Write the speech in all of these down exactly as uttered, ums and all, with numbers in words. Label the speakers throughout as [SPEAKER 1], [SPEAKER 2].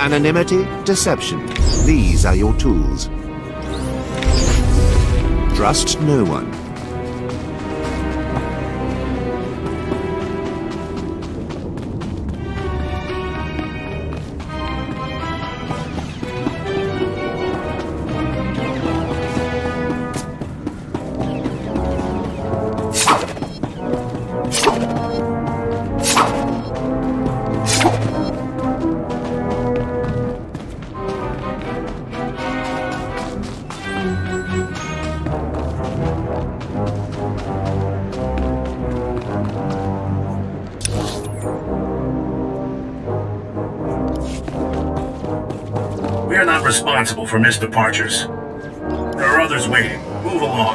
[SPEAKER 1] Anonymity, deception. These are your tools. Trust no one.
[SPEAKER 2] We're not responsible for missed departures. There are others waiting. Move along.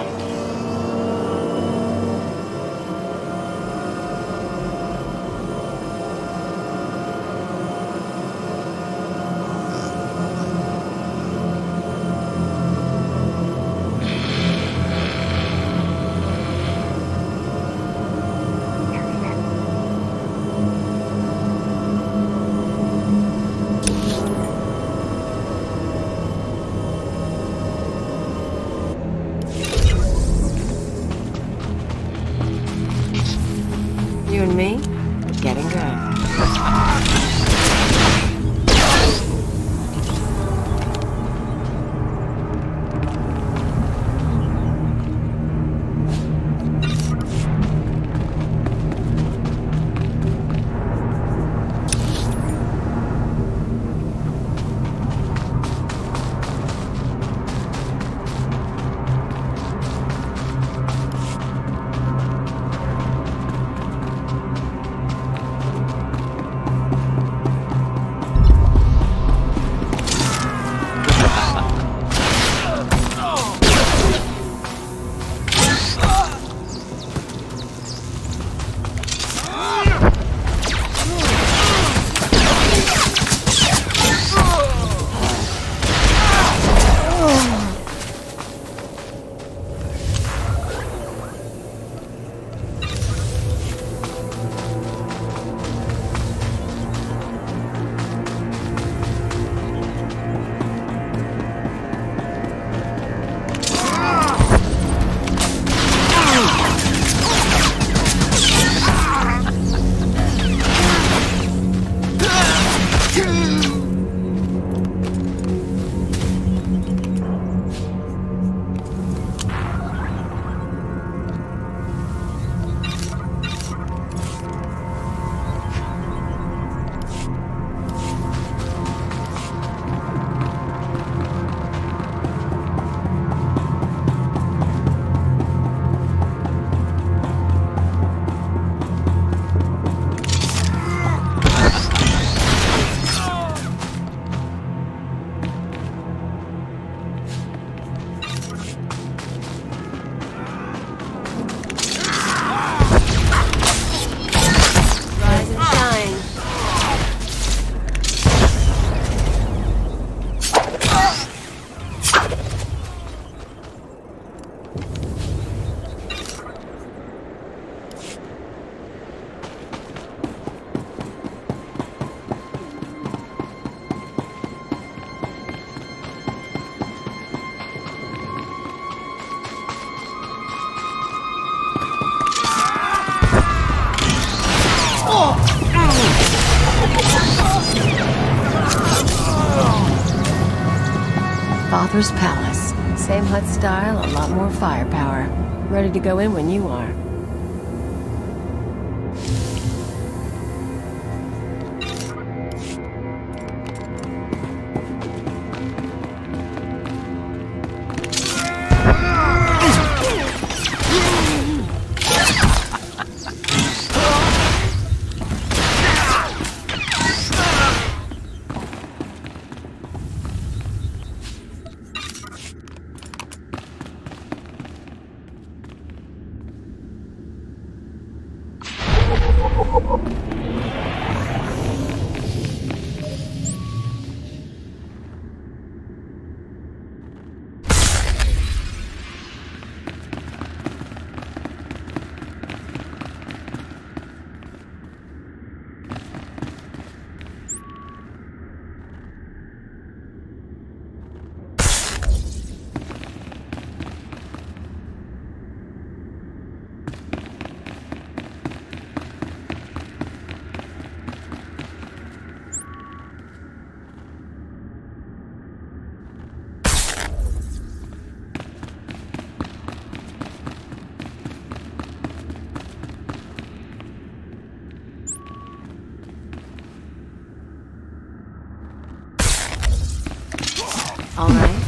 [SPEAKER 3] You and me, getting good. Father's Palace. Same hut style, a lot more firepower. Ready to go in when you are.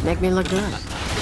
[SPEAKER 3] Make me look good.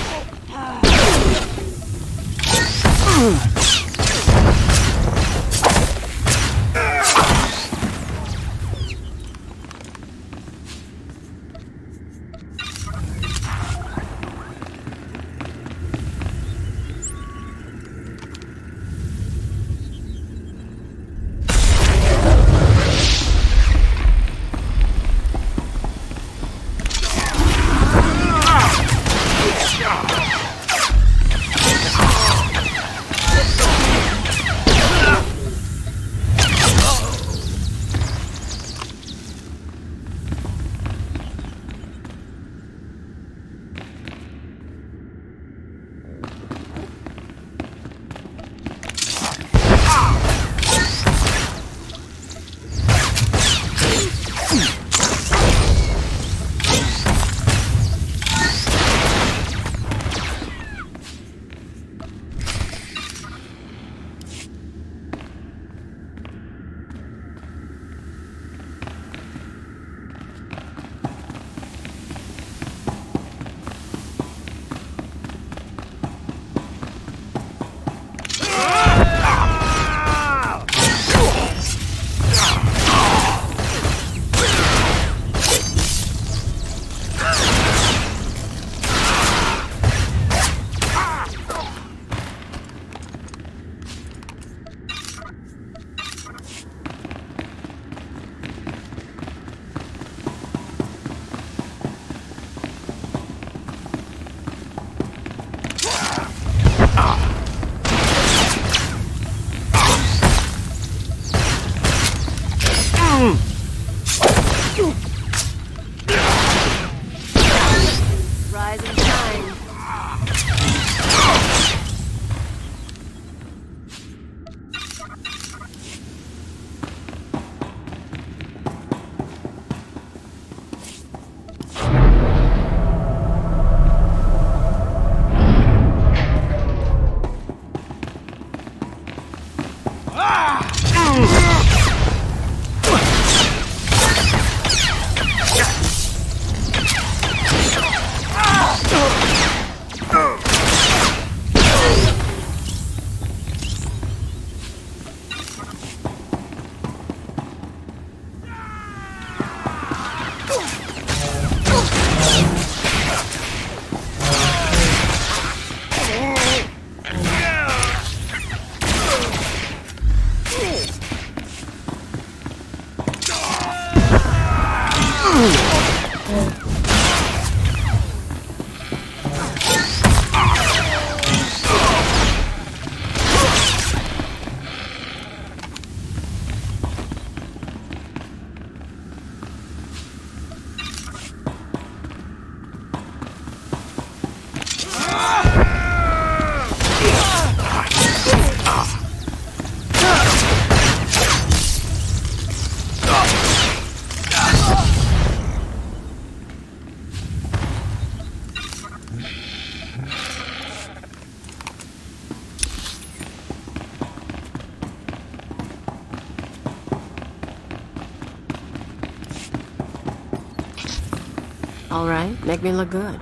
[SPEAKER 3] Rise and shine. All right, make me look good.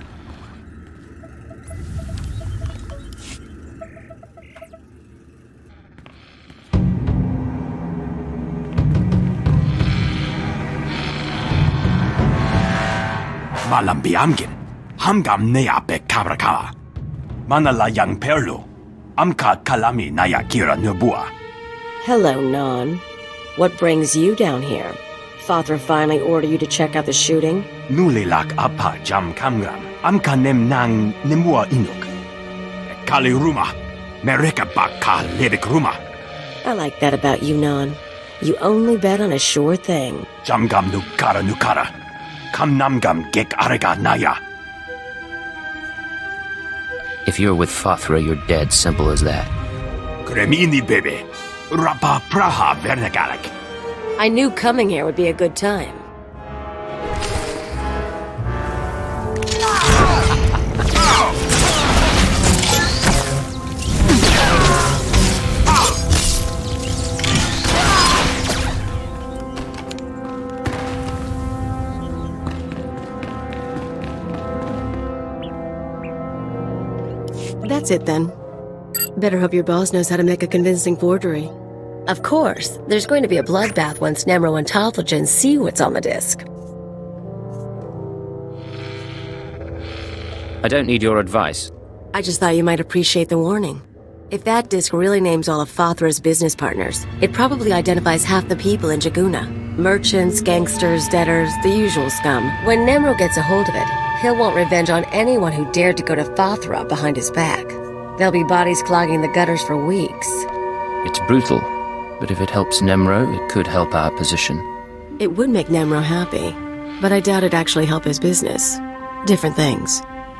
[SPEAKER 4] Malam biamgin, hamgam nea pe kabraka. Manala yang perlu, amka kalami naya kira nubua.
[SPEAKER 5] Hello, Non. What brings you down here? Father finally ordered you to check out the shooting?
[SPEAKER 4] Nulilak apa jam kamgram, amka nem nang nemua inuk. Kali rumah, mereka bakal lebik rumah.
[SPEAKER 5] I like that about you, Non. You only bet on a sure thing.
[SPEAKER 4] Jamgam nukara nukara, kam namgam gek arega naya.
[SPEAKER 6] If you're with Fathra, you're dead. Simple as that.
[SPEAKER 4] Kremini bebe, rapa praha vernegalek.
[SPEAKER 5] I knew coming here would be a good time. That's it then. Better hope your boss knows how to make a convincing forgery. Of course, there's going to be a bloodbath once Nemro and Talthogen see what's on the disc.
[SPEAKER 6] I don't need your advice.
[SPEAKER 5] I just thought you might appreciate the warning. If that disc really names all of Fothra's business partners, it probably identifies half the people in Jaguna. Merchants, gangsters, debtors, the usual scum. When Nemro gets a hold of it, he'll want revenge on anyone who dared to go to Fothra behind his back. There'll be bodies clogging the gutters for weeks.
[SPEAKER 6] It's brutal, but if it helps Nemro, it could help our position.
[SPEAKER 5] It would make Nemro happy, but I doubt it'd actually help his business. Different things.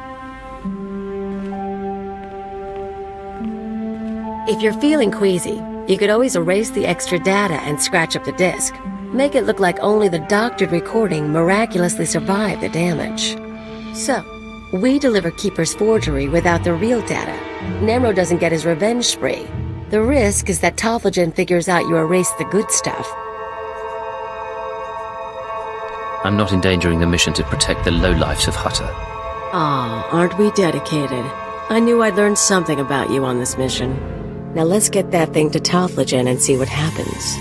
[SPEAKER 5] If you're feeling queasy, you could always erase the extra data and scratch up the disk. Make it look like only the doctored recording miraculously survived the damage. So, we deliver Keeper's forgery without the real data. Nemro doesn't get his revenge spree. The risk is that Talthogen figures out you erased the good stuff.
[SPEAKER 6] I'm not endangering the mission to protect the lowlifes of Hutter.
[SPEAKER 5] Aw, aren't we dedicated? I knew I'd learn something about you on this mission. Now let's get that thing to Talthogen and see what happens.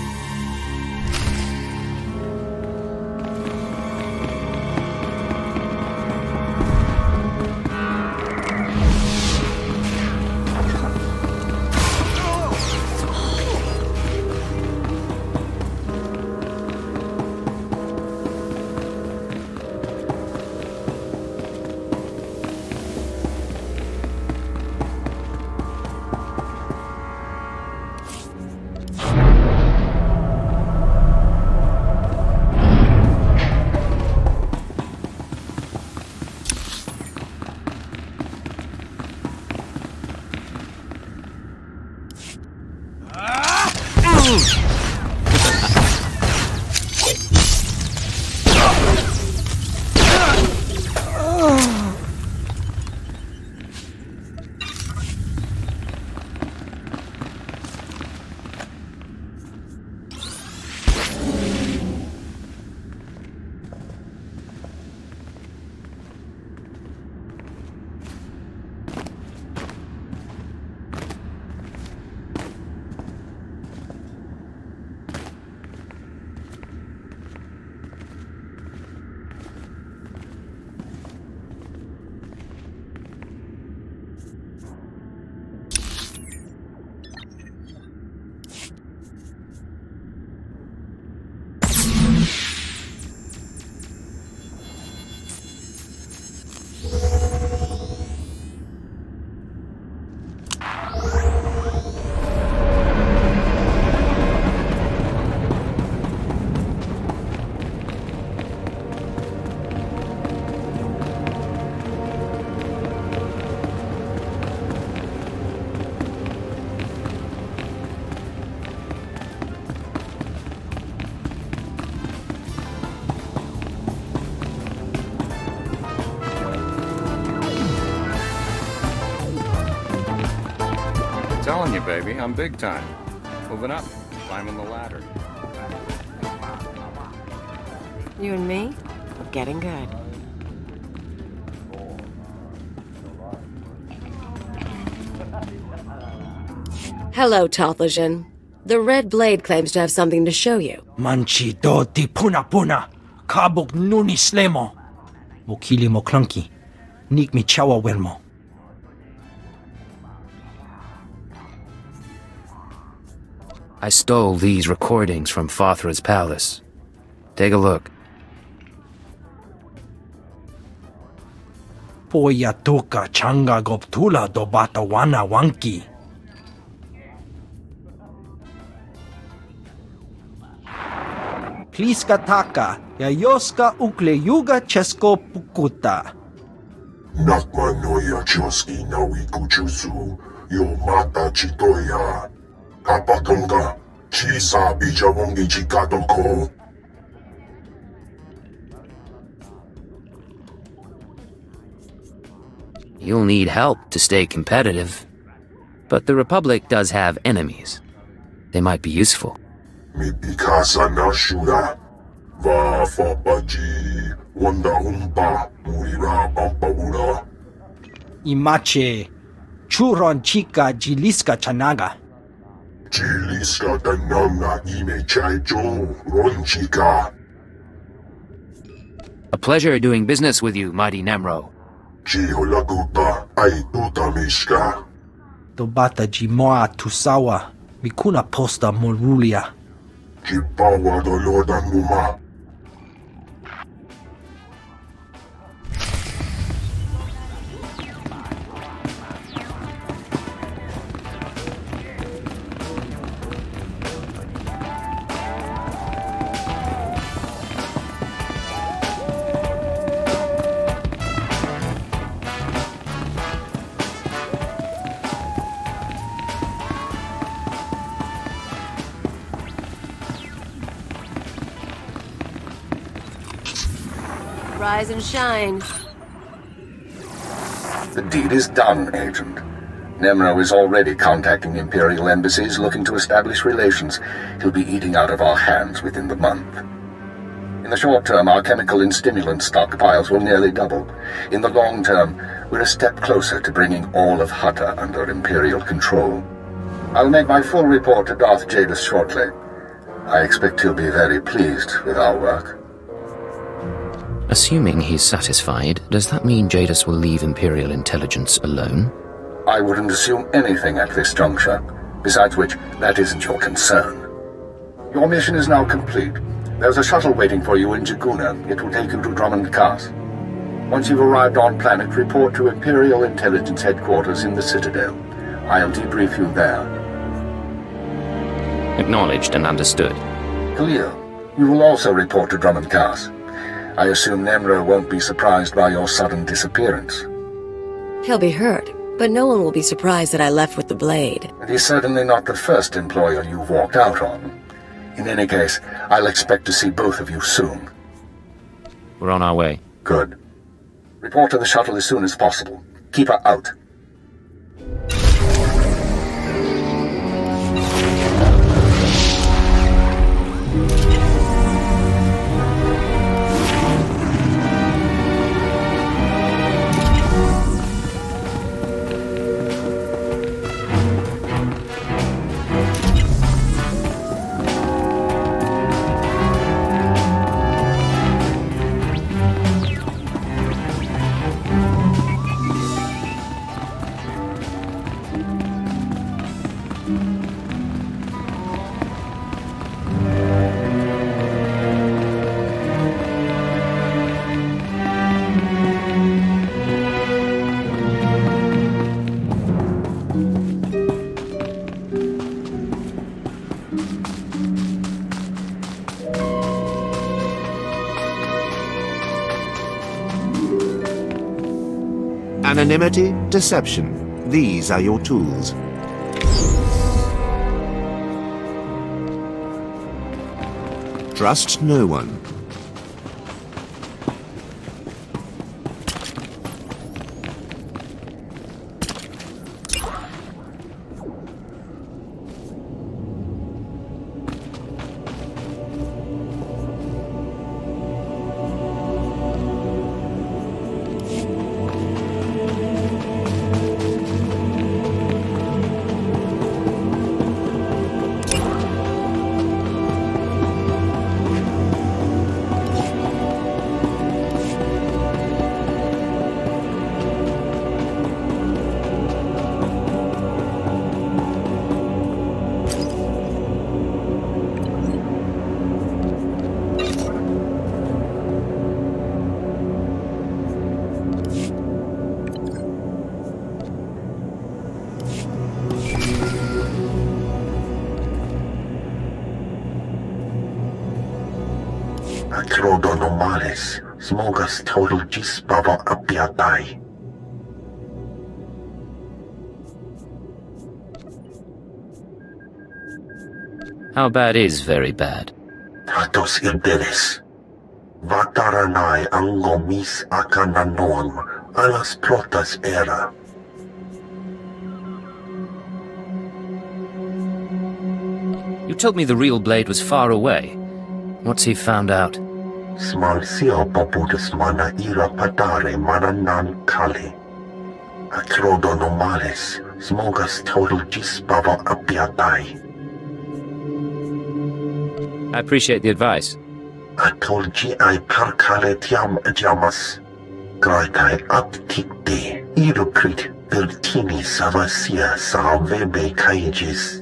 [SPEAKER 7] Telling you, baby, I'm big time. Moving up, climbing the ladder.
[SPEAKER 5] You and me? We're getting good. Hello, Talthogen. The Red Blade claims to have something to show you.
[SPEAKER 4] Manchi do ti puna puna, kabuk nuni slemo. Mokili mo clunky, nik mi chawa welmo.
[SPEAKER 6] I stole these recordings from Fothra's palace. Take a look.
[SPEAKER 4] Poya toka changa goptula do bata wana wanki. Pliska taka, yayoska ukle yuga chesko pukuta.
[SPEAKER 8] Nakma noya choski nawi kuchusu, yo mata chitoya. Kapatonga, chisa bijawongi chikatoko.
[SPEAKER 6] You'll need help to stay competitive. But the Republic does have enemies. They might be useful.
[SPEAKER 8] Mi pikasa na shura. Va fabaji, wanda umpa, murira pampabura.
[SPEAKER 4] Imache,
[SPEAKER 9] Churon chika jiliska chanaga.
[SPEAKER 8] Jiliska tanamna ime chaijo ronchika.
[SPEAKER 6] A pleasure doing business with you, mighty Nemro.
[SPEAKER 8] Jiholaguta ai utamishka.
[SPEAKER 9] Dobata jimoa tusawa. Mikuna posta morulia.
[SPEAKER 8] Jibawa doloda numa.
[SPEAKER 5] Rise and shine.
[SPEAKER 7] The deed is done, Agent. Nemro is already contacting Imperial embassies looking to establish relations. He'll be eating out of our hands within the month. In the short term, our chemical and stimulant stockpiles will nearly double. In the long term, we're a step closer to bringing all of Hutta under Imperial control. I'll make my full report to Darth Jadis shortly. I expect he'll be very pleased with our work.
[SPEAKER 6] Assuming he's satisfied, does that mean Jadis will leave Imperial intelligence alone?
[SPEAKER 7] I wouldn't assume anything at this juncture. Besides which, that isn't your concern. Your mission is now complete. There's a shuttle waiting for you in Jaguna. It will take you to Drummond Cast. Once you've arrived on planet, report to Imperial Intelligence Headquarters in the Citadel. I'll debrief you there.
[SPEAKER 6] Acknowledged and understood.
[SPEAKER 7] Clear. You will also report to Drummond Cast. I assume Nemro won't be surprised by your sudden disappearance.
[SPEAKER 5] He'll be hurt, but no one will be surprised that I left with the blade.
[SPEAKER 7] And he's certainly not the first employer you've walked out on. In any case, I'll expect to see both of you soon.
[SPEAKER 6] We're on our way.
[SPEAKER 7] Good. Report to the shuttle as soon as possible. Keep her out.
[SPEAKER 1] Anonymity, deception. These are your tools. Trust no one.
[SPEAKER 8] Acrodonomales, smogas total gisbava apiatai.
[SPEAKER 6] How bad is very bad?
[SPEAKER 8] Tatos ilderes. Vataranai angomis akananoam, alas protas era.
[SPEAKER 6] You told me the real blade was far away. What's he found out?
[SPEAKER 8] Smalsio poputus mana ira padare mananan kale. Acrodonomales, smogas total gispava apiatai.
[SPEAKER 6] I appreciate the advice.
[SPEAKER 8] Atolgi ai percaletiam jamas. Graitai apticte, iruprit vertini savasia salvebe caigis.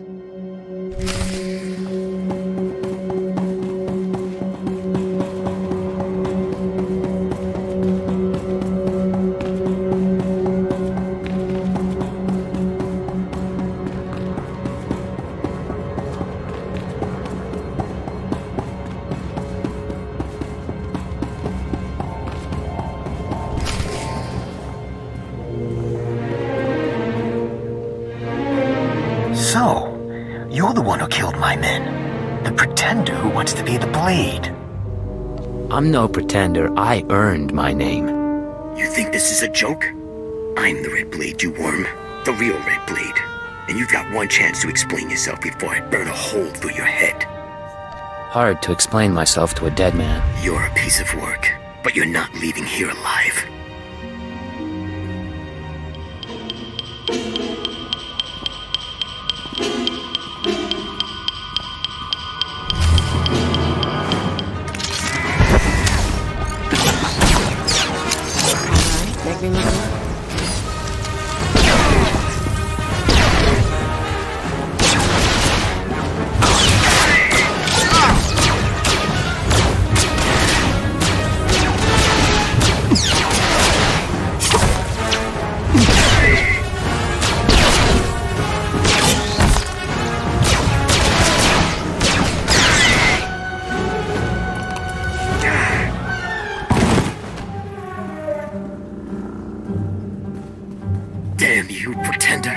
[SPEAKER 10] So, you're the one who killed my men. The pretender who wants to be the Blade.
[SPEAKER 6] I'm no pretender. I earned my name.
[SPEAKER 11] You think this is a joke? I'm the Red Blade, you worm. The real Red Blade. And you've got one chance to explain yourself before I burn a hole through your head.
[SPEAKER 6] Hard to explain myself to a dead man.
[SPEAKER 11] You're a piece of work, but you're not leaving here alive. Damn you, pretender.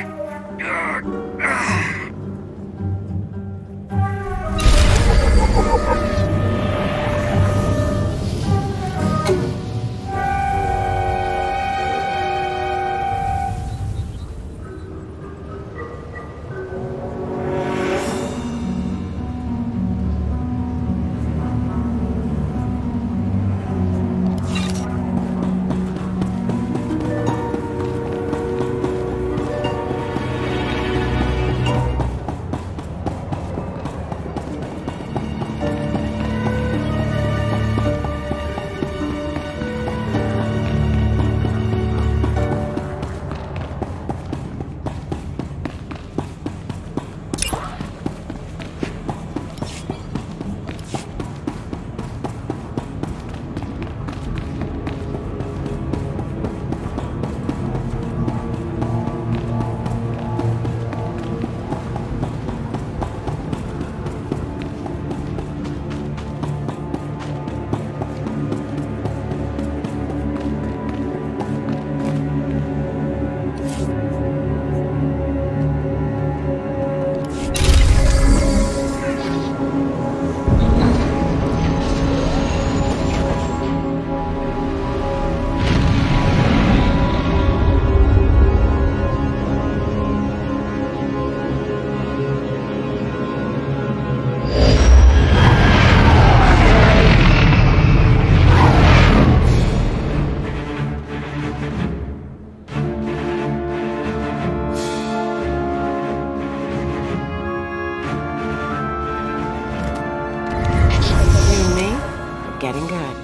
[SPEAKER 5] Getting good.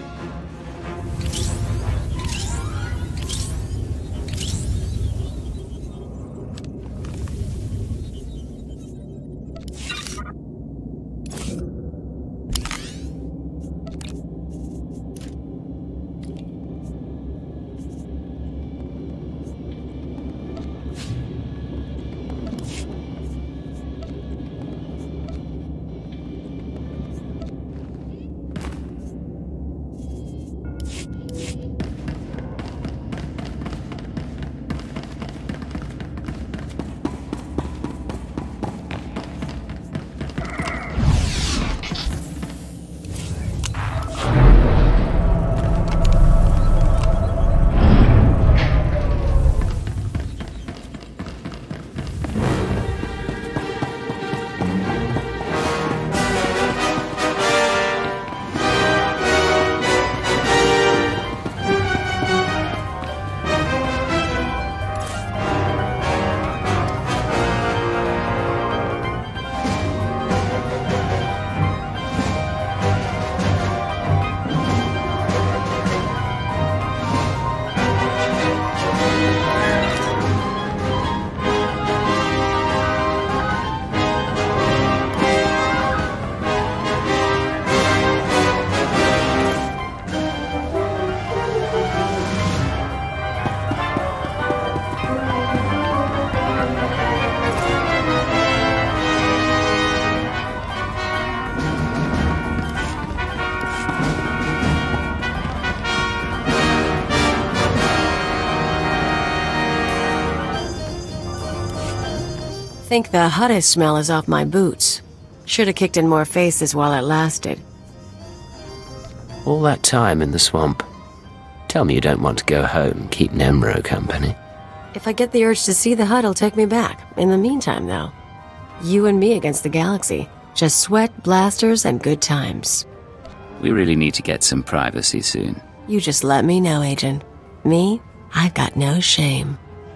[SPEAKER 5] think the hottest smell is off my boots. Should have kicked in more faces while it lasted.
[SPEAKER 6] All that time in the swamp. Tell me you don't want to go home, keep Nemro company.
[SPEAKER 5] If I get the urge to see the hut, it'll take me back. In the meantime, though, you and me against the galaxy. Just sweat, blasters, and good times.
[SPEAKER 12] We really need to get some privacy soon.
[SPEAKER 5] You just let me know, Agent. Me, I've got no shame.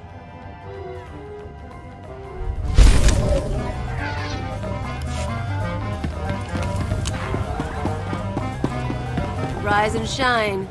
[SPEAKER 5] Rise and shine.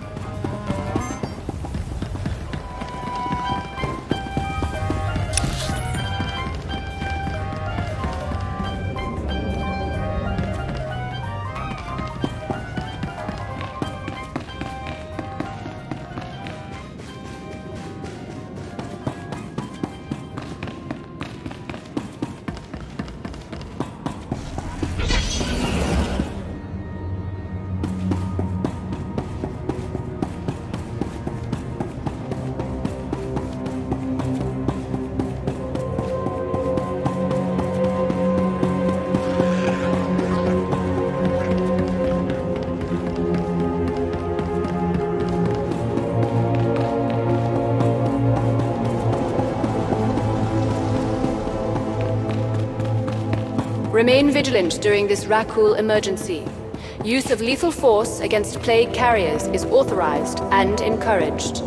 [SPEAKER 13] Remain vigilant during this Rakul emergency. Use of lethal force against plague carriers is authorized and encouraged.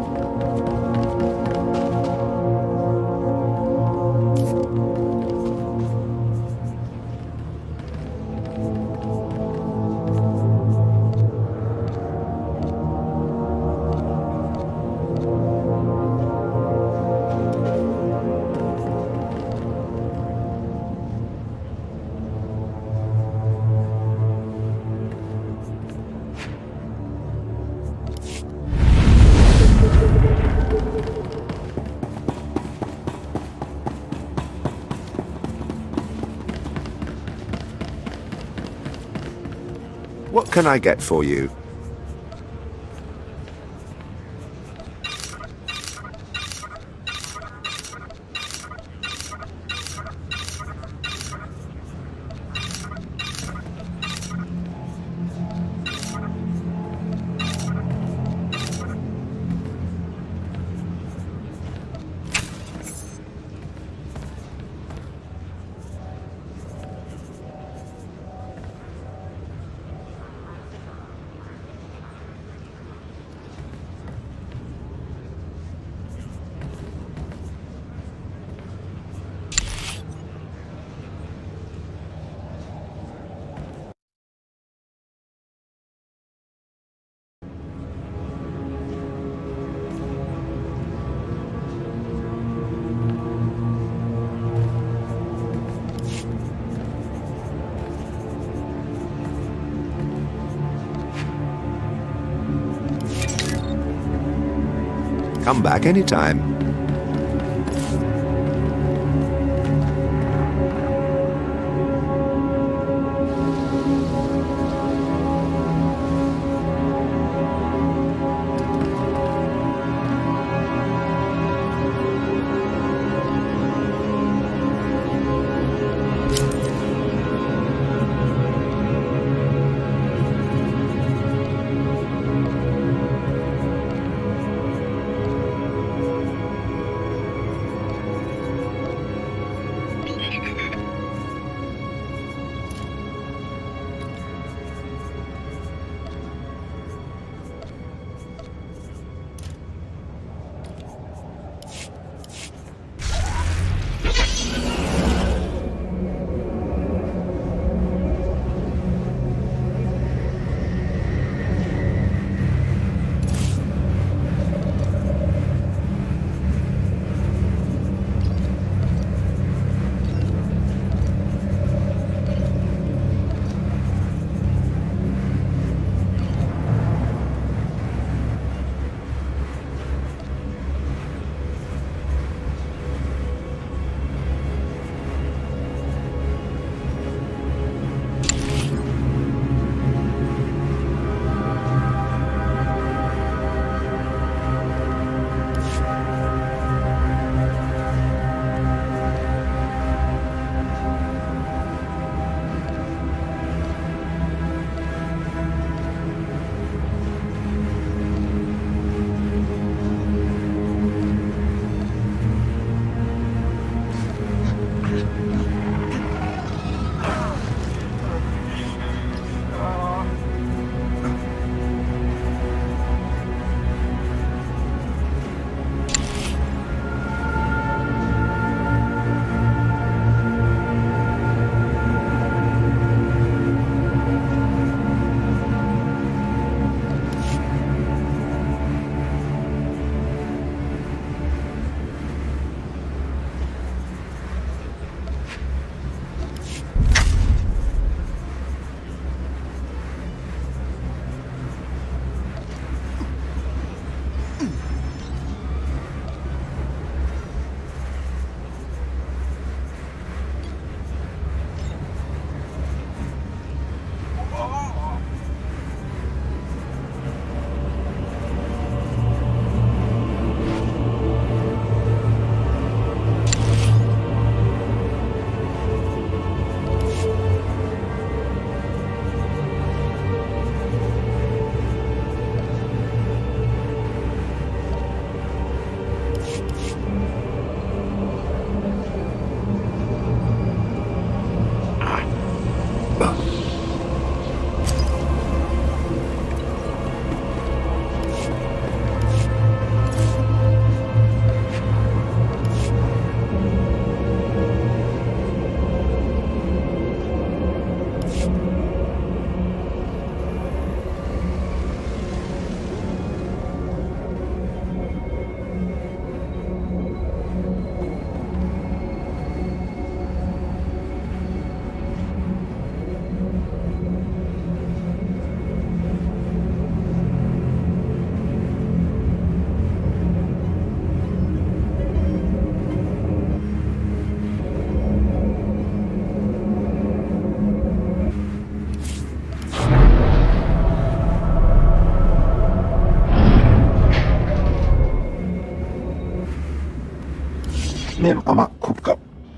[SPEAKER 1] What can I get for you? Come back anytime.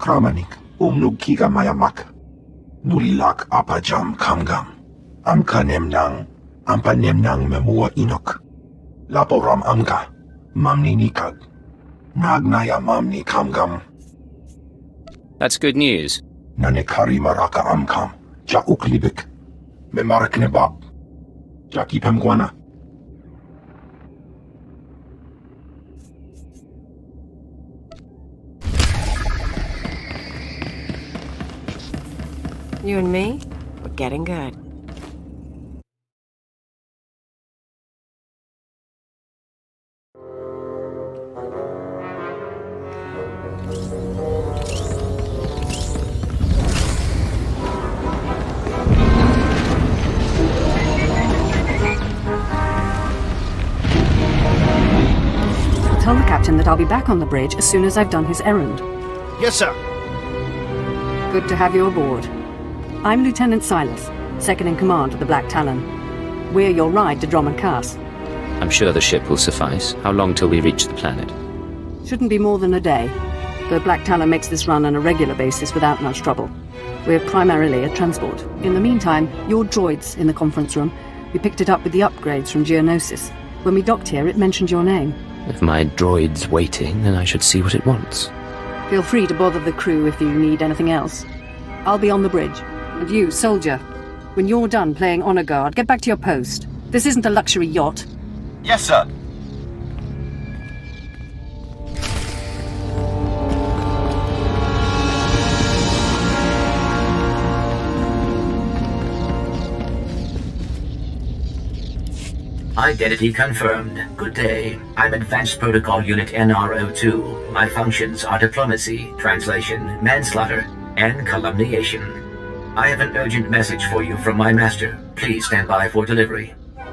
[SPEAKER 8] Kramanik, umnug kiga mayamak. Mulilak apajam kamgam. Amka nemnang, ampa nemnang memua inok. Laporam amga, mamni nikag. Nagnaya mamni kamgam.
[SPEAKER 6] That's good news.
[SPEAKER 8] Nanekari maraka amkam, ja uklibik. Memarak nebab. Ja kipem guana.
[SPEAKER 5] You and me, we're getting good.
[SPEAKER 14] Tell the captain that I'll be back on the bridge as soon as I've done his errand.
[SPEAKER 15] Yes, sir.
[SPEAKER 14] Good to have you aboard. I'm Lieutenant Silas, second in command of the Black Talon. We're your ride to Drummond Cass.
[SPEAKER 6] I'm sure the ship will suffice. How long till we reach the planet?
[SPEAKER 14] Shouldn't be more than a day. The Black Talon makes this run on a regular basis without much trouble. We're primarily a transport. In the meantime, your droid's in the conference room. We picked it up with the upgrades from Geonosis. When we docked here, it mentioned your name.
[SPEAKER 6] If my droid's waiting, then I should see what it wants.
[SPEAKER 14] Feel free to bother the crew if you need anything else. I'll be on the bridge. And you, soldier, when you're done playing honor guard, get back to your post. This isn't a luxury yacht.
[SPEAKER 15] Yes, sir.
[SPEAKER 11] Identity confirmed. Good day. I'm Advanced Protocol Unit N R O two. My functions are diplomacy, translation, manslaughter, and calumniation. I have an urgent message for you from my master. Please stand by for delivery.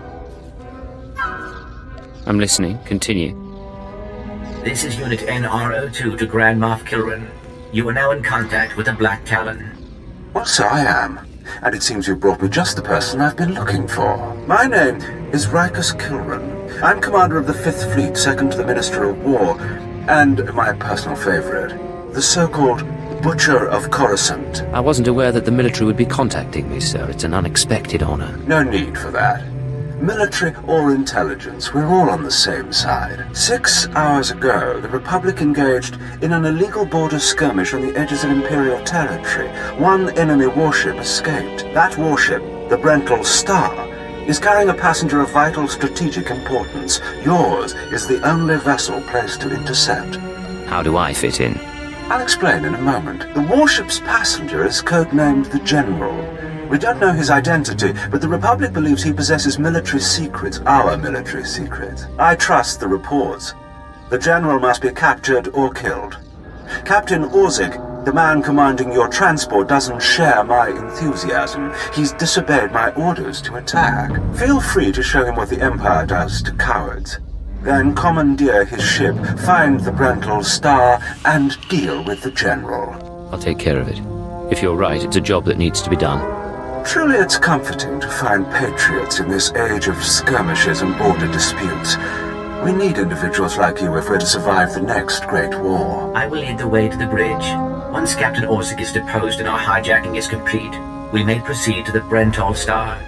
[SPEAKER 6] I'm listening. Continue.
[SPEAKER 11] This is Unit N R O two to Grand Moff Kilran. You are now in contact with the Black Talon.
[SPEAKER 7] Well, so I am. And it seems you brought me just the person I've been looking for. My name is Rikus Kilran. I'm commander of the Fifth Fleet, second to the Minister of War, and my personal favorite, the so-called Butcher of Coruscant.
[SPEAKER 6] I wasn't aware that the military would be contacting me, sir. It's an unexpected honor.
[SPEAKER 7] No need for that. Military or intelligence, we're all on the same side. Six hours ago, the Republic engaged in an illegal border skirmish on the edges of Imperial territory. One enemy warship escaped. That warship, the Brental Star, is carrying a passenger of vital strategic importance. Yours is the only vessel placed to intercept.
[SPEAKER 6] How do I fit in?
[SPEAKER 7] I'll explain in a moment. The warship's passenger is codenamed the General. We don't know his identity, but the Republic believes he possesses military secrets, our military secrets. I trust the reports. The General must be captured or killed. Captain Orzik, the man commanding your transport, doesn't share my enthusiasm. He's disobeyed my orders to attack. Feel free to show him what the Empire does to cowards. Then commandeer his ship, find the Brental Star, and deal with the General.
[SPEAKER 6] I'll take care of it. If you're right, it's a job that needs to be done.
[SPEAKER 7] Truly it's comforting to find patriots in this age of skirmishes and border disputes. We need individuals like you if we're to survive the next great war.
[SPEAKER 11] I will lead the way to the bridge. Once Captain Orzik is deposed and our hijacking is complete, we may proceed to the Brental Star.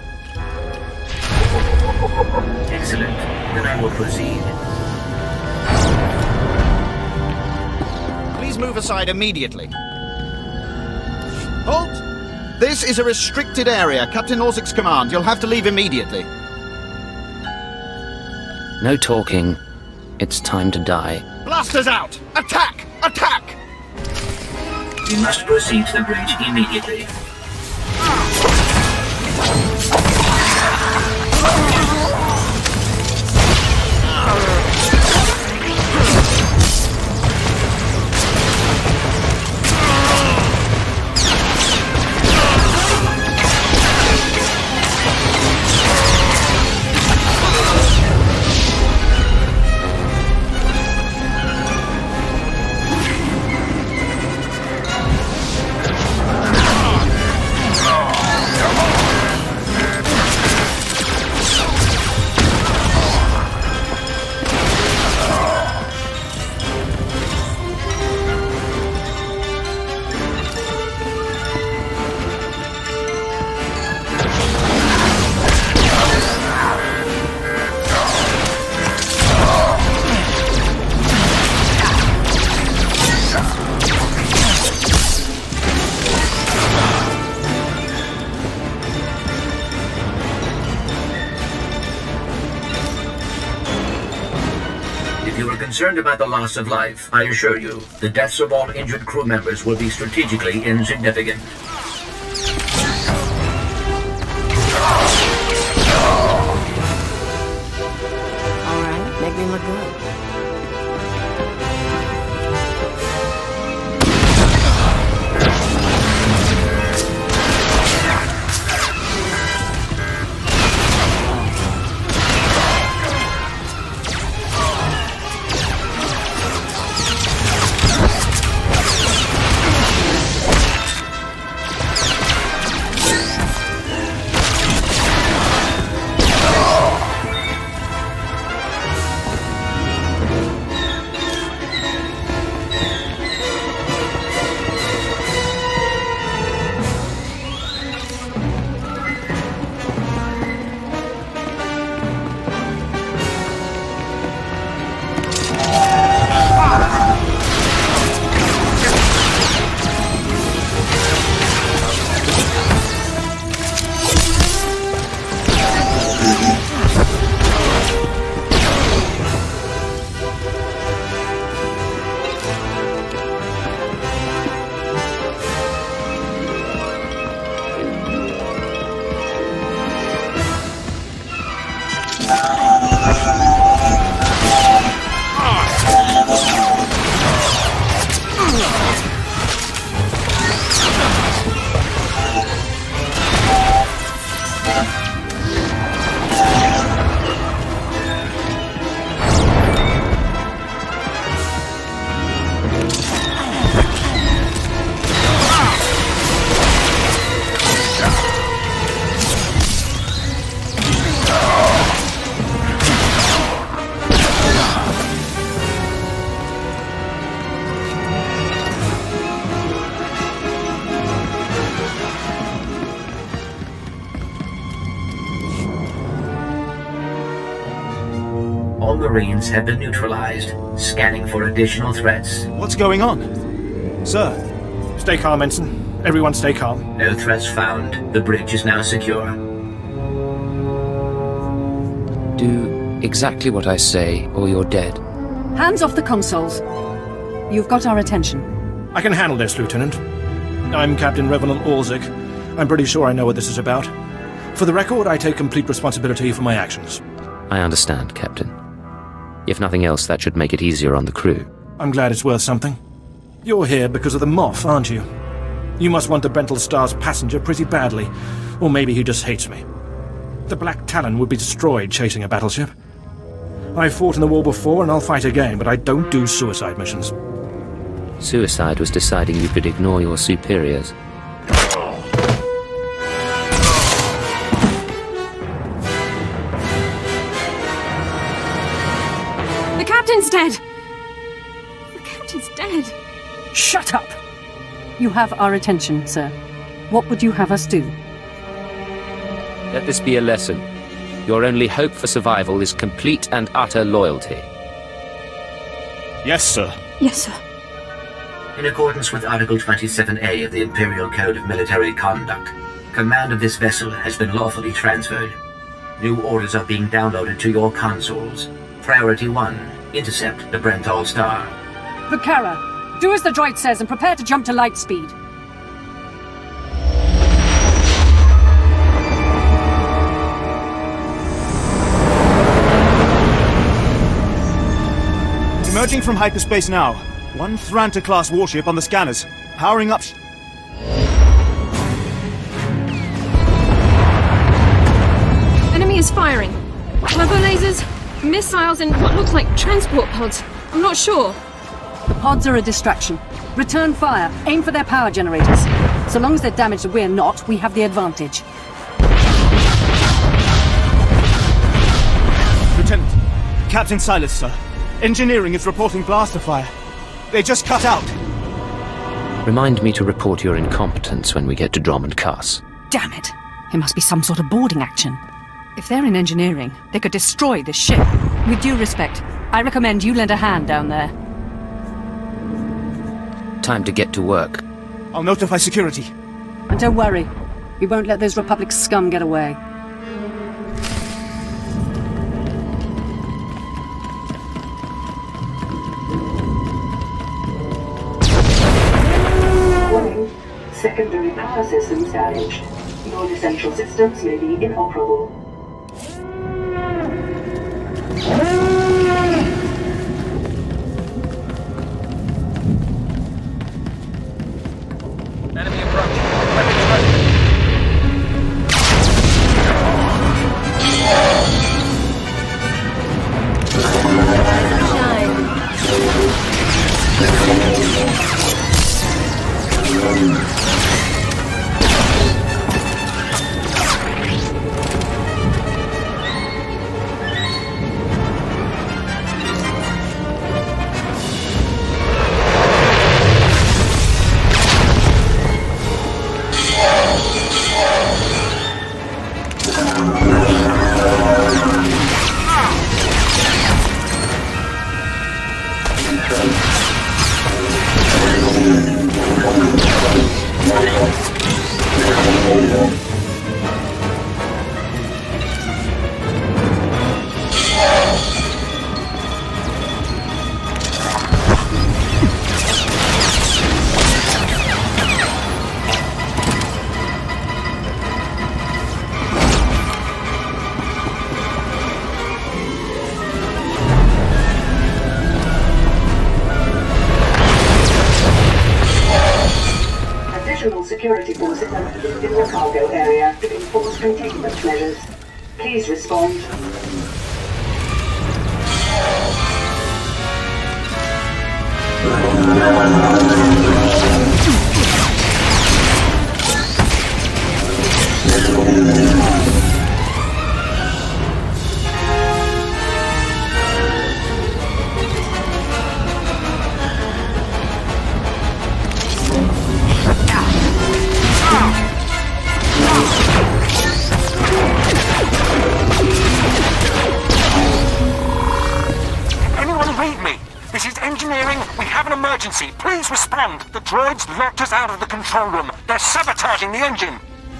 [SPEAKER 11] Excellent. Then I will proceed.
[SPEAKER 15] Please move aside immediately. Halt! This is a restricted area. Captain Orzik's command. You'll have to leave immediately.
[SPEAKER 6] No talking. It's time to die.
[SPEAKER 15] Blasters out! Attack! Attack!
[SPEAKER 11] You must proceed to the bridge immediately. concerned about the loss of life, I assure you, the deaths of all injured crew members will be strategically insignificant.
[SPEAKER 5] All right, make me look good.
[SPEAKER 11] All Marines have been neutralized, scanning for additional threats.
[SPEAKER 16] What's going on? Sir, stay calm, Ensign. Everyone stay calm.
[SPEAKER 11] No threats found. The bridge is now secure.
[SPEAKER 6] Do exactly what I say, or you're dead.
[SPEAKER 14] Hands off the consoles. You've got our attention.
[SPEAKER 16] I can handle this, Lieutenant. I'm Captain Revenant Orzik. I'm pretty sure I know what this is about. For the record, I take complete responsibility for my actions.
[SPEAKER 6] I understand, Captain. If nothing else, that should make it easier on the crew.
[SPEAKER 16] I'm glad it's worth something. You're here because of the Moff, aren't you? You must want the Bental Star's passenger pretty badly, or maybe he just hates me. The Black Talon would be destroyed chasing a battleship. I've fought in the war before, and I'll fight again, but I don't do suicide missions.
[SPEAKER 6] Suicide was deciding you could ignore your superiors.
[SPEAKER 17] The captain's dead! The captain's dead!
[SPEAKER 14] Shut up! You have our attention, sir. What would you have us do?
[SPEAKER 6] Let this be a lesson. Your only hope for survival is complete and utter loyalty.
[SPEAKER 16] Yes, sir.
[SPEAKER 17] Yes, sir.
[SPEAKER 11] In accordance with Article twenty-seven A of the Imperial Code of Military Conduct, command of this vessel has been lawfully transferred. New orders are being downloaded to your consoles. Priority one, intercept the Bental Star.
[SPEAKER 14] Bukhara, do as the droid says and prepare to jump to light speed.
[SPEAKER 16] Emerging from hyperspace now. One Thranta-class warship on the scanners. Powering up...
[SPEAKER 17] Enemy is firing. Turbo lasers, missiles, and what looks like transport pods. I'm not sure.
[SPEAKER 14] The pods are a distraction. Return fire. Aim for their power generators. So long as they're damaged and we're not, we have the advantage.
[SPEAKER 16] Lieutenant, Captain Silas, sir. Engineering is reporting blaster fire. They just cut out.
[SPEAKER 6] Remind me to report your incompetence when we get to Drummond Cass.
[SPEAKER 14] Damn it. It must be some sort of boarding action. If they're in engineering, they could destroy this ship. With due respect, I recommend you lend a hand down there.
[SPEAKER 6] Time to get to work.
[SPEAKER 16] I'll notify security.
[SPEAKER 14] And don't worry. We won't let those Republic scum get away.
[SPEAKER 18] secondary power systems damaged. Non-essential systems may be inoperable.
[SPEAKER 10] Enemy approach. Weapons ready.
[SPEAKER 18] Security forces are moving in the cargo area to enforce containment measures. Please respond.
[SPEAKER 19] Emergency! Please respond! The droids locked us out of the control room. They're sabotaging the engine!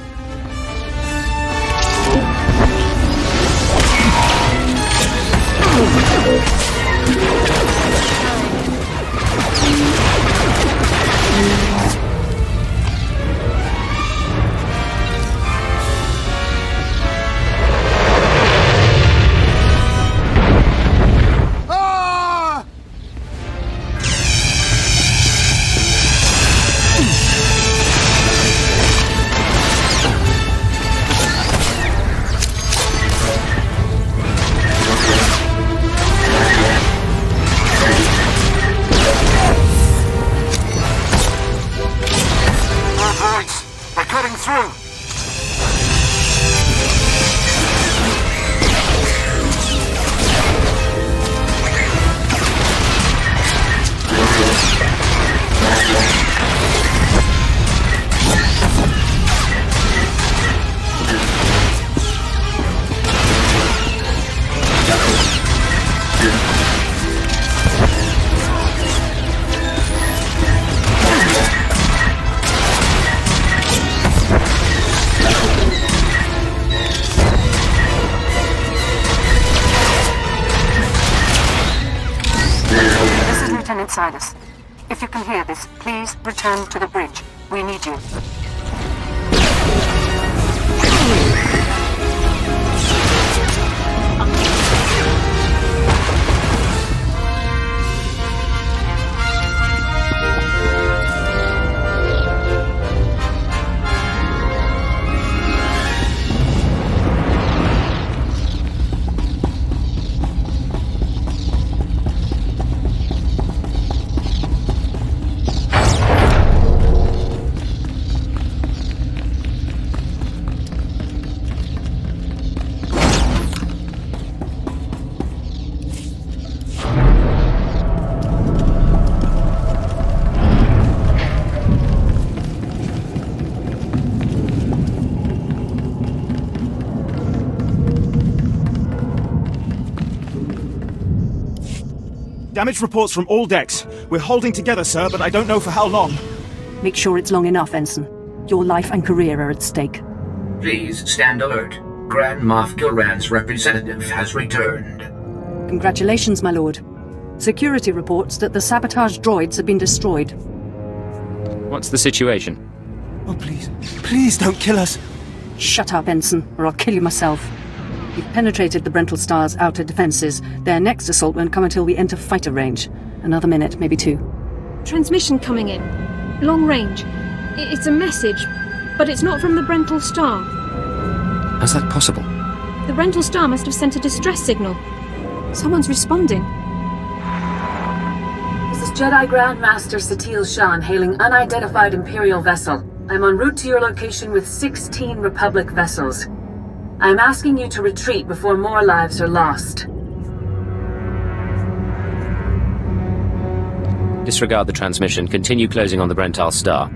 [SPEAKER 18] Silas, if you can hear this, please return to the bridge. We need you.
[SPEAKER 20] Damage reports from all decks. We're holding together, sir, but I don't know for how long.
[SPEAKER 14] Make sure it's long enough, Ensign. Your life and career are at stake.
[SPEAKER 11] Please stand alert. Grand Moff Gilran's representative has returned.
[SPEAKER 14] Congratulations, my lord. Security reports that the sabotage droids have been destroyed.
[SPEAKER 12] What's the situation?
[SPEAKER 20] Oh, please. Please don't kill us.
[SPEAKER 14] Shut up, Ensign, or I'll kill you myself. We've penetrated the Brental Star's outer defenses. Their next assault won't come until we enter fighter range. Another minute, maybe two.
[SPEAKER 17] Transmission coming in. Long range. I- It's a message, but it's not from the Brental Star.
[SPEAKER 6] How's that possible?
[SPEAKER 17] The Brental Star must have sent a distress signal. Someone's responding.
[SPEAKER 21] This is Jedi Grand Master Satil Shan hailing unidentified Imperial vessel. I'm en route to your location with sixteen Republic vessels. I'm asking you to retreat before more lives are lost.
[SPEAKER 6] Disregard the transmission. Continue closing on the Brental Star.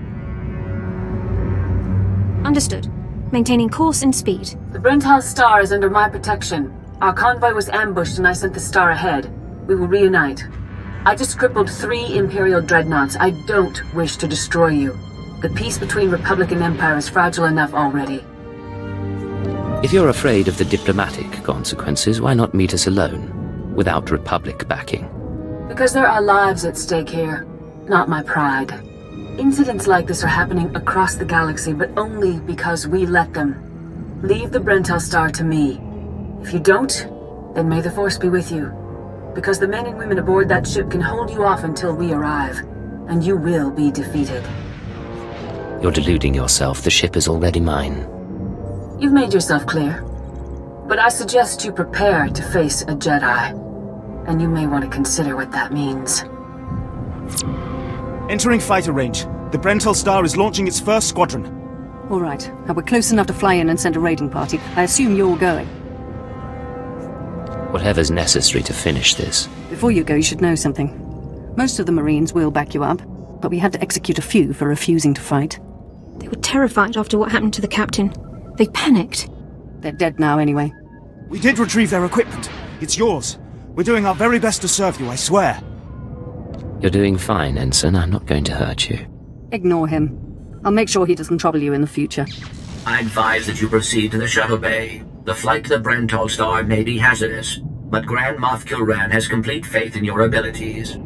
[SPEAKER 17] Understood. Maintaining course and speed.
[SPEAKER 21] The Brental Star is under my protection. Our convoy was ambushed and I sent the star ahead. We will reunite. I just crippled three Imperial dreadnoughts. I don't wish to destroy you. The peace between Republic and Empire is fragile enough already.
[SPEAKER 6] If you're afraid of the diplomatic consequences, why not meet us alone, without Republic backing?
[SPEAKER 21] Because there are lives at stake here, not my pride. Incidents like this are happening across the galaxy, but only because we let them. Leave the Brental Star to me. If you don't, then may the Force be with you. Because the men and women aboard that ship can hold you off until we arrive, and you will be defeated.
[SPEAKER 6] You're deluding yourself. The ship is already mine.
[SPEAKER 21] You've made yourself clear. But I suggest you prepare to face a Jedi. And you may want to consider what that means.
[SPEAKER 20] Entering fighter range. The Brental Star is launching its first squadron.
[SPEAKER 14] All right. Now we're close enough to fly in and send a raiding party. I assume you're going.
[SPEAKER 6] Whatever's necessary to finish this.
[SPEAKER 14] Before you go, you should know something. Most of the Marines will back you up, but we had to execute a few for refusing to fight.
[SPEAKER 17] They were terrified after what happened to the captain. They panicked.
[SPEAKER 14] They're dead now anyway.
[SPEAKER 20] We did retrieve their equipment. It's yours. We're doing our very best to serve you, I swear.
[SPEAKER 6] You're doing fine, Ensign. I'm not going to hurt you.
[SPEAKER 14] Ignore him. I'll make sure he doesn't trouble you in the future.
[SPEAKER 11] I advise that you proceed to the shuttle bay. The flight to the Brental Star may be hazardous, but Grand Moff Kilran has complete faith in your abilities.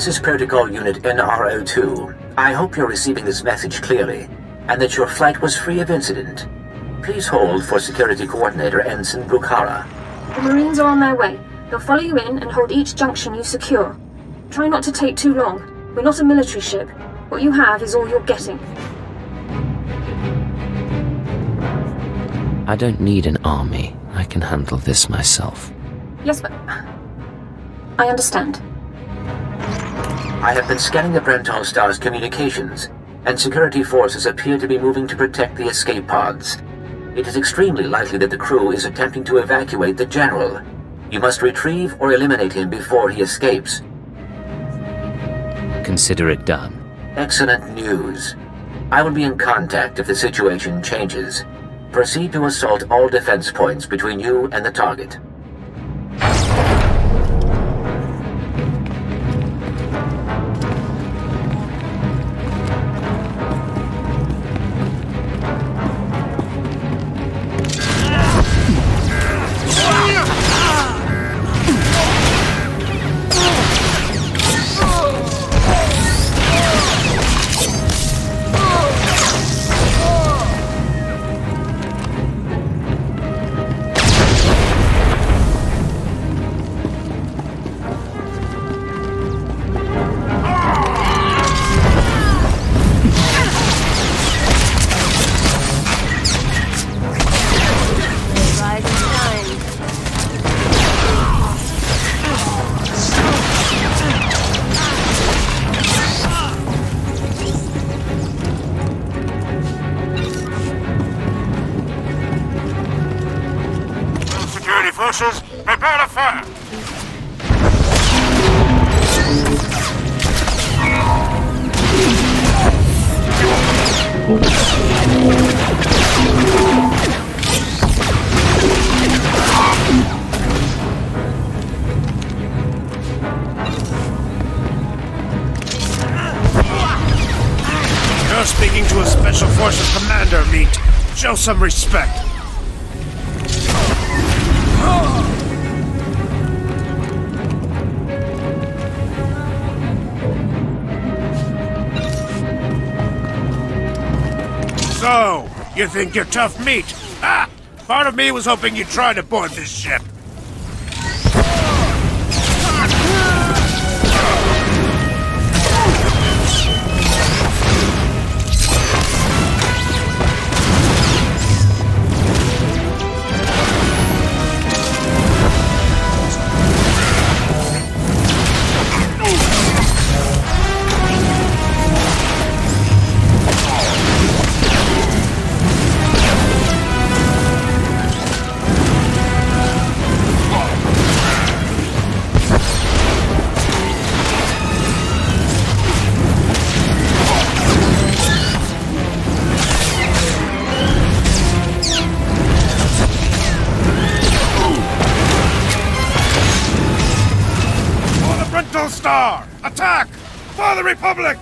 [SPEAKER 11] This is Protocol Unit N R O two. I hope you're receiving this message clearly, and that your flight was free of incident. Please hold for Security Coordinator Ensign Bukhara.
[SPEAKER 17] The Marines are on their way. They'll follow you in and hold each junction you secure. Try not to take too long. We're not a military ship. What you have is all you're getting.
[SPEAKER 6] I don't need an army. I can handle this myself.
[SPEAKER 17] Yes, but... I understand.
[SPEAKER 11] I have been scanning the Brental Star's communications, and security forces appear to be moving to protect the escape pods. It is extremely likely that the crew is attempting to evacuate the General. You must retrieve or eliminate him before he escapes.
[SPEAKER 6] Consider it done.
[SPEAKER 11] Excellent news. I will be in contact if the situation changes. Proceed to assault all defense points between you and the target.
[SPEAKER 19] Forces, prepare to fire! You're speaking to a Special Forces commander, Meat. Show some respect. So, you think you're tough meat? Ah! Part of me was hoping you'd try to board this ship. Star! Attack! For the Republic!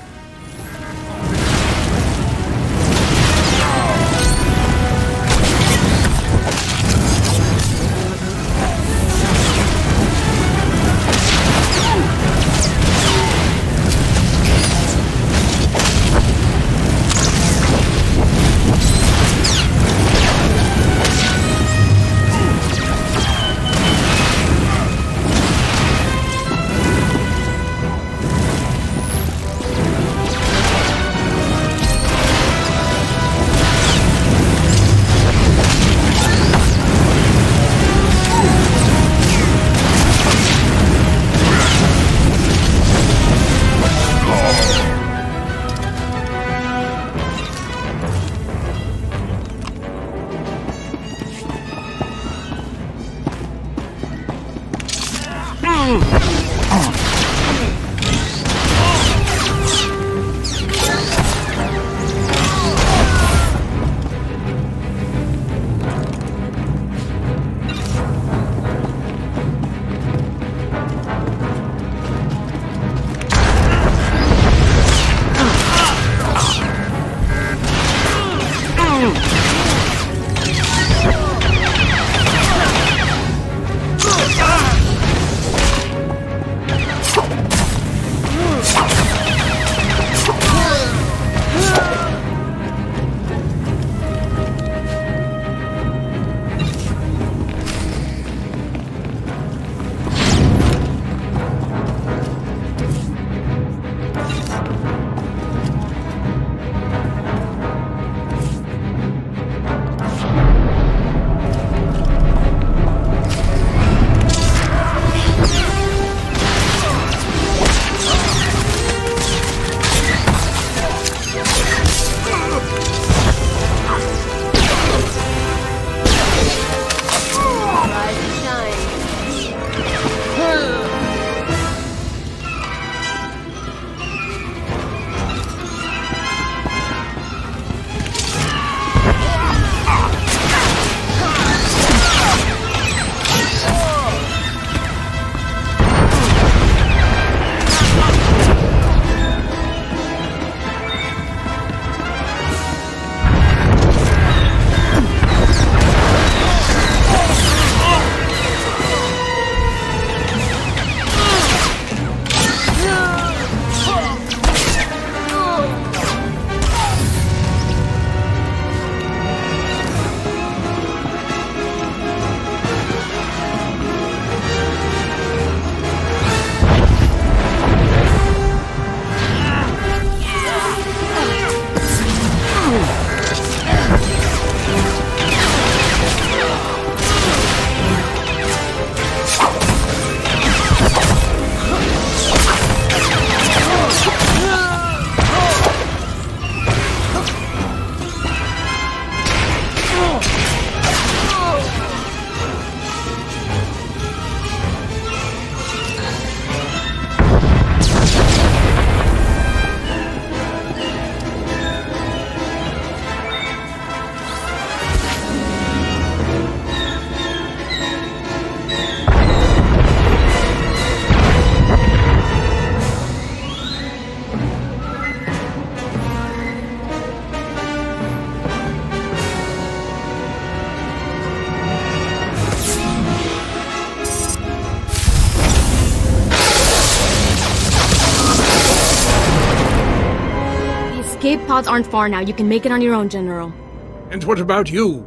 [SPEAKER 2] escape pods aren't far now. You can make it on your own, General.
[SPEAKER 19] And what about you?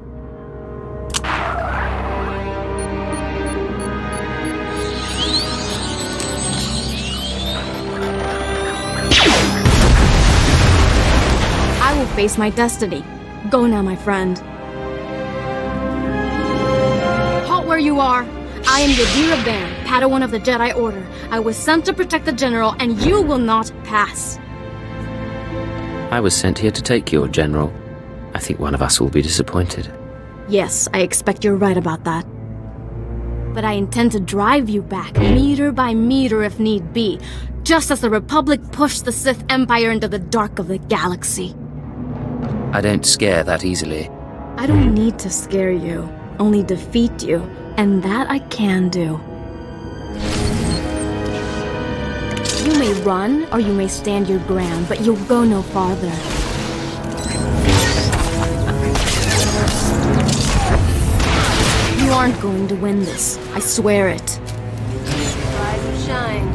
[SPEAKER 2] I will face my destiny. Go now, my friend. Halt where you are. I am Yadira Ban, Padawan of the Jedi Order. I was sent to protect the General, and you will not pass.
[SPEAKER 6] I was sent here to take your General. I think one of us will be disappointed.
[SPEAKER 2] Yes, I expect you're right about that. But I intend to drive you back, meter by meter if need be, just as the Republic pushed the Sith Empire into the dark of the galaxy.
[SPEAKER 6] I don't scare that easily.
[SPEAKER 2] I don't need to scare you, only defeat you, and that I can do. You may run, or you may stand your ground, but you'll go no farther. You aren't going to win this. I swear it.
[SPEAKER 5] Rise and shine.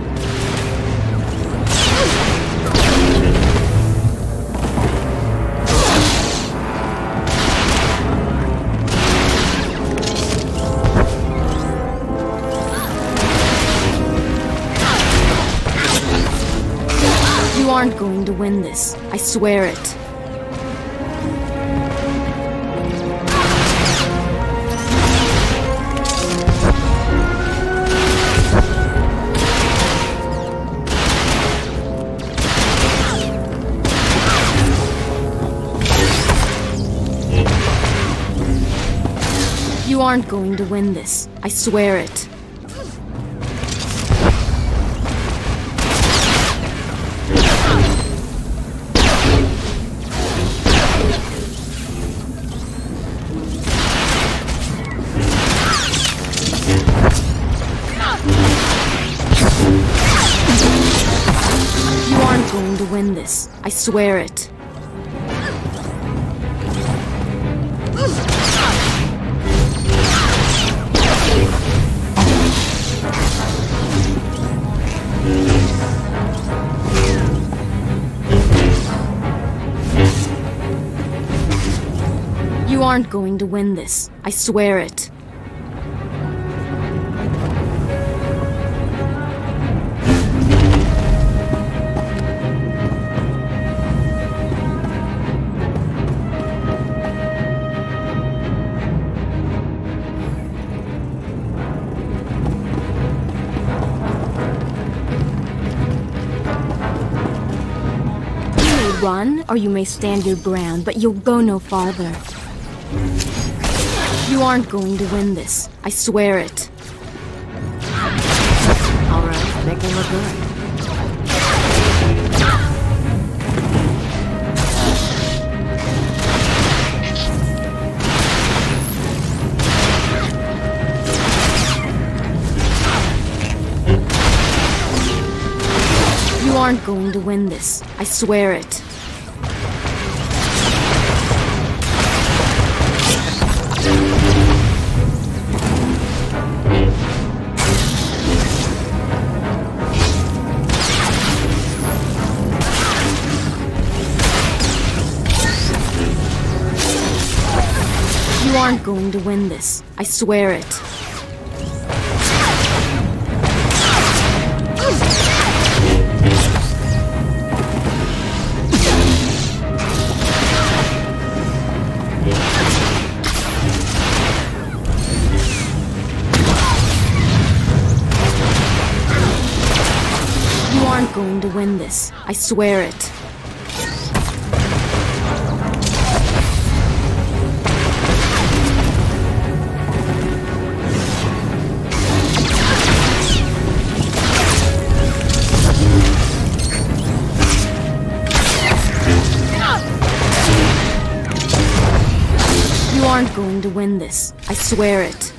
[SPEAKER 2] You aren't going to win this. I swear it. You aren't going to win this. I swear it. You aren't going to win this. I swear it. You aren't going to win this. I swear it. Run, or you may stand your ground, but you'll go no farther. You aren't going to win this. I swear it.
[SPEAKER 5] Alright, make them look good.
[SPEAKER 2] You aren't going to win this. I swear it. You aren't going to win this. I swear it. You aren't going to win this. I swear it. You aren't going to win this. I swear it.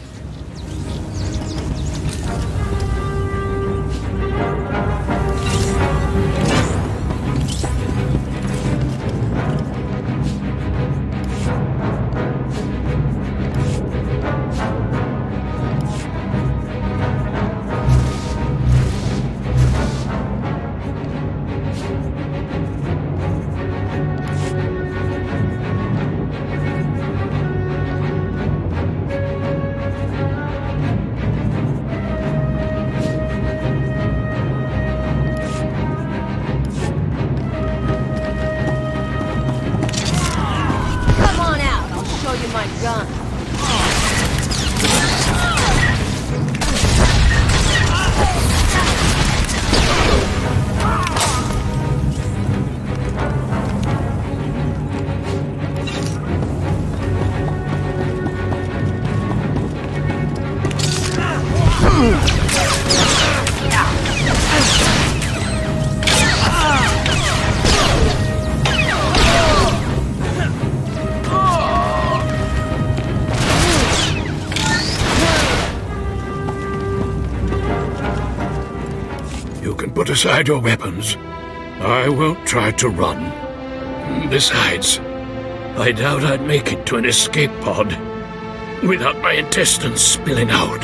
[SPEAKER 3] inside your weapons. I won't try to run. Besides, I doubt I'd make it to an escape pod without my intestines spilling out.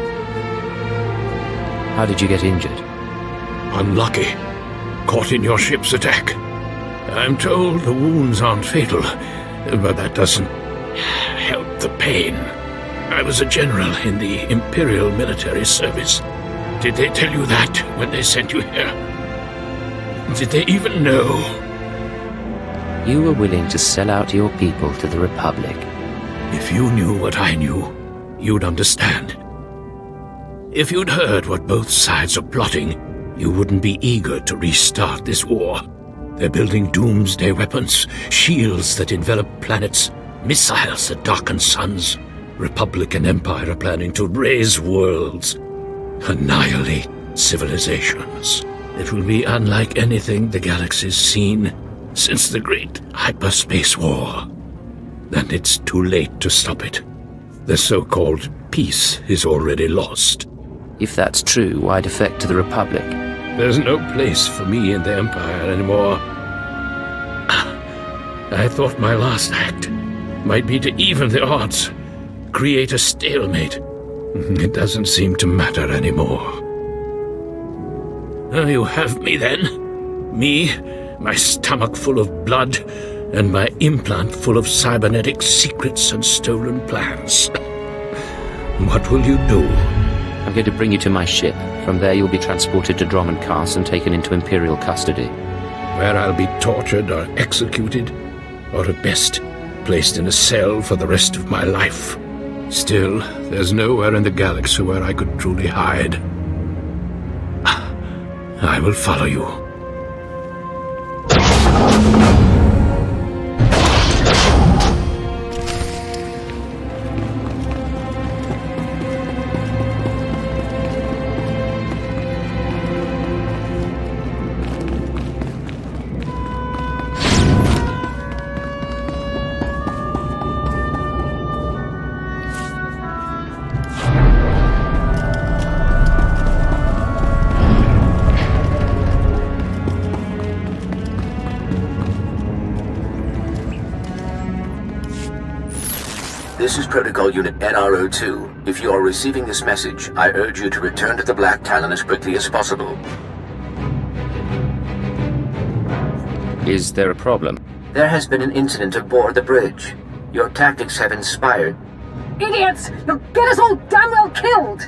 [SPEAKER 6] How did you get injured?
[SPEAKER 3] Unlucky. Caught in your ship's attack. I'm told the wounds aren't fatal, but that doesn't help the pain. I was a general in the Imperial military service. Did they tell you that when they sent you here? Did they even know?
[SPEAKER 6] You were willing to sell out your people to the Republic.
[SPEAKER 3] If you knew what I knew, you'd understand. If you'd heard what both sides are plotting, you wouldn't be eager to restart this war. They're building doomsday weapons, shields that envelop planets, missiles that darken suns. Republic and Empire are planning to raise worlds, annihilate civilizations. It will be unlike anything the galaxy's seen since the Great Hyperspace War. And it's too late to stop it. The so-called peace is already lost.
[SPEAKER 6] If that's true, why defect to the Republic?
[SPEAKER 3] There's no place for me in the Empire anymore. I thought my last act might be to even the odds, create a stalemate. It doesn't seem to matter anymore. Oh, you have me then? Me, my stomach full of blood, and my implant full of cybernetic secrets and stolen plans. What will you do?
[SPEAKER 6] I'm going to bring you to my ship. From there you'll be transported to Drummond Cast and taken into Imperial custody.
[SPEAKER 3] Where I'll be tortured or executed, or at best, placed in a cell for the rest of my life. Still, there's nowhere in the galaxy where I could truly hide. I will follow you.
[SPEAKER 11] This is Protocol Unit N R O two. If you are receiving this message, I urge you to return to the Black Talon as quickly as possible.
[SPEAKER 6] Is there a problem?
[SPEAKER 11] There has been an incident aboard the bridge. Your tactics have inspired...
[SPEAKER 17] Idiots! You'll get us all damn well killed!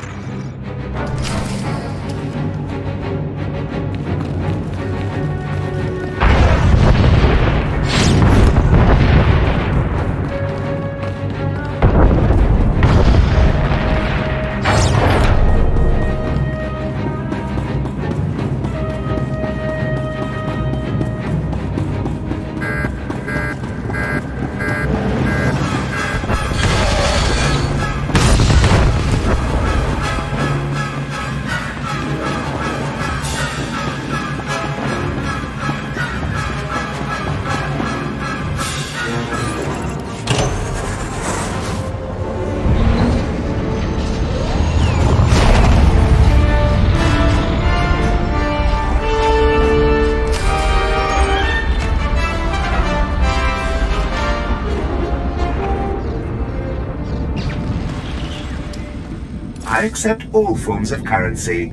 [SPEAKER 1] I accept all forms of currency.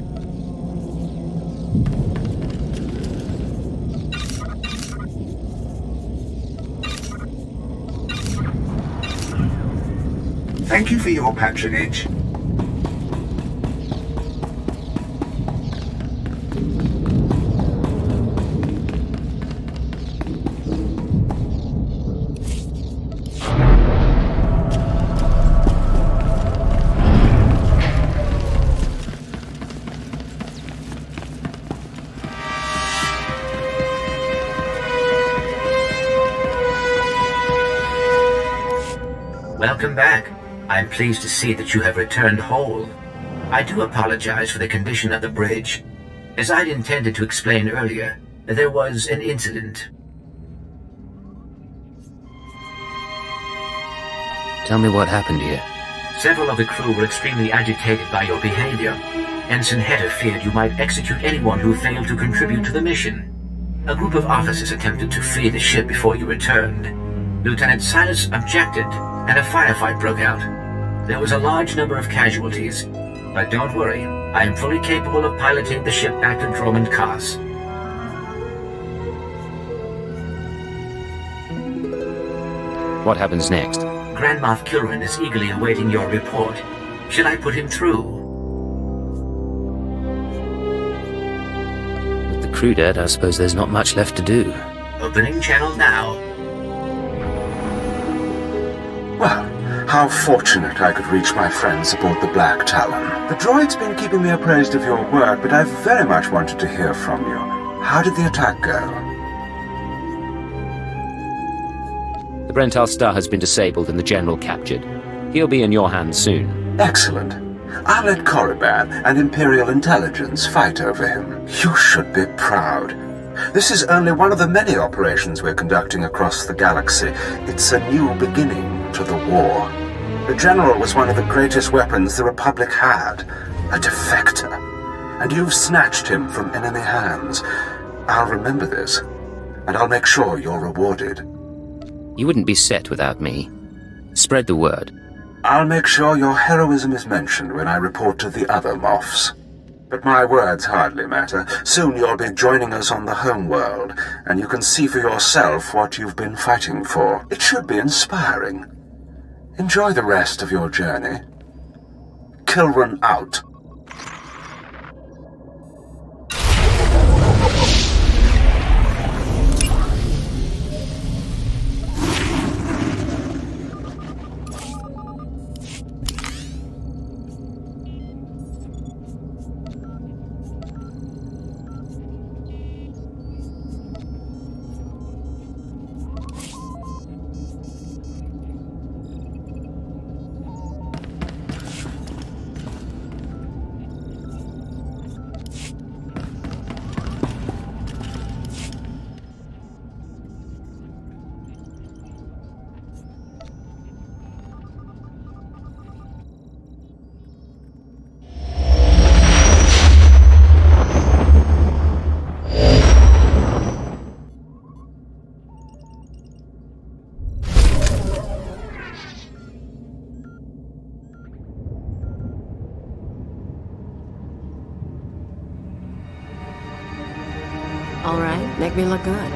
[SPEAKER 1] Thank you for your patronage.
[SPEAKER 11] Welcome back. I'm pleased to see that you have returned whole. I do apologize for the condition of the bridge. As I'd intended to explain earlier, there was an incident.
[SPEAKER 6] Tell me what happened here.
[SPEAKER 11] Several of the crew were extremely agitated by your behavior. Ensign Hedder feared you might execute anyone who failed to contribute to the mission. A group of officers attempted to flee the ship before you returned. Lieutenant Silas objected, and a firefight broke out. There was a large number of casualties, but don't worry, I am fully capable of piloting the ship back to Dromund Kaas.
[SPEAKER 6] What happens next?
[SPEAKER 11] Grand Moff Kilrin is eagerly awaiting your report. Should I put him through?
[SPEAKER 6] With the crew dead, I suppose there's not much left to do.
[SPEAKER 11] Opening channel now.
[SPEAKER 7] Well, how fortunate I could reach my friends aboard the Black Talon. The droid's been keeping me appraised of your work, but I very much wanted to hear from you. How did the attack go?
[SPEAKER 6] The Brental Star has been disabled and the General captured. He'll be in your hands soon.
[SPEAKER 7] Excellent. I'll let Korriban and Imperial Intelligence fight over him. You should be proud. This is only one of the many operations we're conducting across the galaxy. It's a new beginning to the war. The General was one of the greatest weapons the Republic had, a defector. And you've snatched him from enemy hands. I'll remember this, and I'll make sure you're rewarded.
[SPEAKER 6] You wouldn't be set without me. Spread the word.
[SPEAKER 7] I'll make sure your heroism is mentioned when I report to the other Moffs. But my words hardly matter. Soon you'll be joining us on the home world, and you can see for yourself what you've been fighting for. It should be inspiring. Enjoy the rest of your journey. Kilrin out.
[SPEAKER 5] All right, make me look good.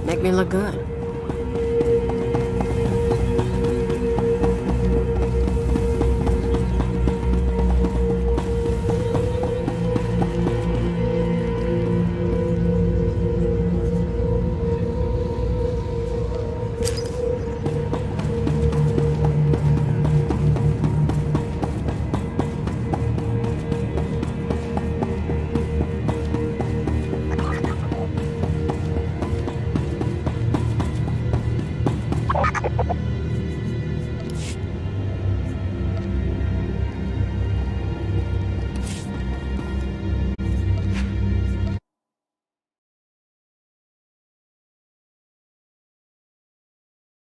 [SPEAKER 5] Make me look good.